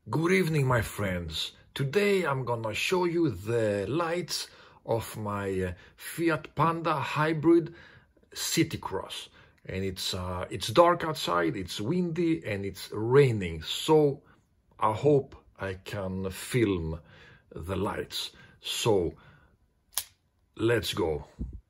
Good evening, my friends. Today I'm gonna show you the lights of my Fiat Panda hybrid city cross. And it's dark outside, it's windy and it's raining. So I hope I can film the lights. So let's go.